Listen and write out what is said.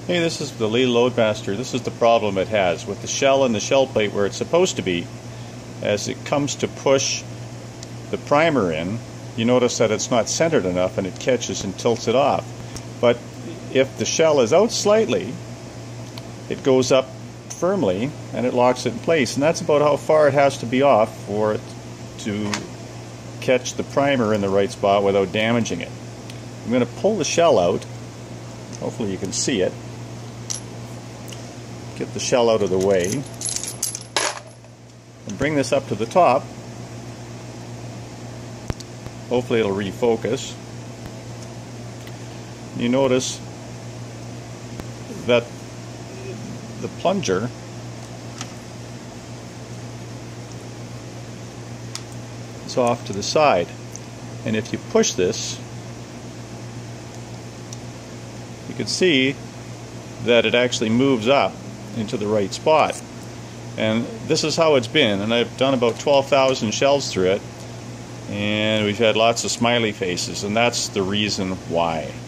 Hey, this is the Lee Loadmaster. This is the problem it has with the shell and the shell plate where it's supposed to be. As it comes to push the primer in, you notice that it's not centered enough and it catches and tilts it off. But if the shell is out slightly, it goes up firmly and it locks it in place. And that's about how far it has to be off for it to catch the primer in the right spot without damaging it. I'm going to pull the shell out. Hopefully you can see it. Get the shell out of the way and bring this up to the top. Hopefully it'll refocus. You notice that the plunger is off to the side, and if you push this, you can see that it actually moves up into the right spot. And this is how it's been, and I've done about 12,000 shells through it, and we've had lots of smiley faces, and that's the reason why.